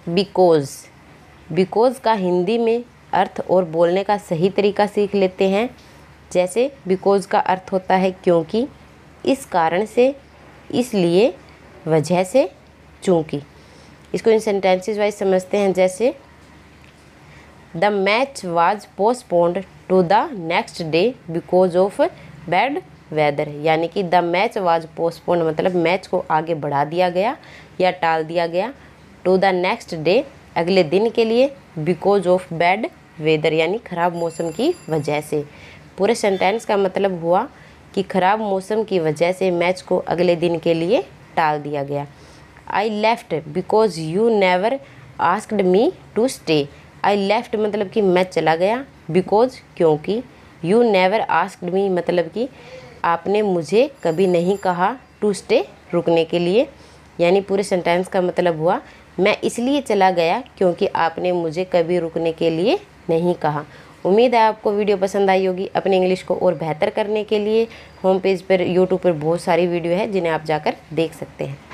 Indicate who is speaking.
Speaker 1: Because. Because का हिंदी में अर्थ और बोलने का सही तरीका सीख लेते हैं। जैसे बिकॉज़ का अर्थ होता है क्योंकि, इस कारण से, इसलिए, वजह से, चूँकि। इसको इन सेंटेंसेस वाइज समझते हैं। जैसे the match was postponed to the next day because of bad weather. यानी कि द मैच वाज पोस्टपोन्ड मतलब मैच को आगे बढ़ा दिया गया या टाल दिया गया, टू द नेक्स्ट डे अगले दिन के लिए, बिकॉज ऑफ बैड वेदर यानी ख़राब मौसम की वजह से। पूरे सेंटेंस का मतलब हुआ कि ख़राब मौसम की वजह से मैच को अगले दिन के लिए टाल दिया गया। I left because you never asked me to stay. I left मतलब कि मैं चला गया, बिकॉज क्योंकि, यू नेवर आस्क्ड मी मतलब कि आपने मुझे कभी नहीं कहा, टू स्टे रुकने के लिए। यानी पूरे सेंटेंस का मतलब हुआ मैं इसलिए चला गया क्योंकि आपने मुझे कभी रुकने के लिए नहीं कहा। उम्मीद है आपको वीडियो पसंद आई होगी। अपने इंग्लिश को और बेहतर करने के लिए होम पेज पर यूट्यूब पर बहुत सारी वीडियो है जिन्हें आप जाकर देख सकते हैं।